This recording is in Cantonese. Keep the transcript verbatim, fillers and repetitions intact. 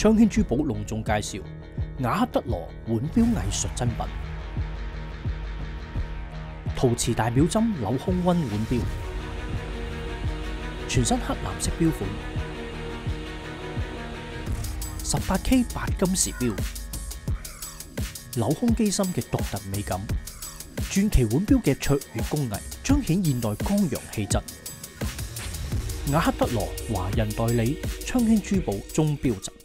昌興珠寶隆重介紹雅克德羅腕錶藝術珍品，陶瓷大表針鏤空溫腕錶，全新黑藍色錶款，十八 K 白金時錶，鏤空機芯嘅獨特美感，傳奇腕錶嘅卓越工藝，彰顯現代光陽氣質。雅克德羅華人代理，昌興珠寶鐘錶集。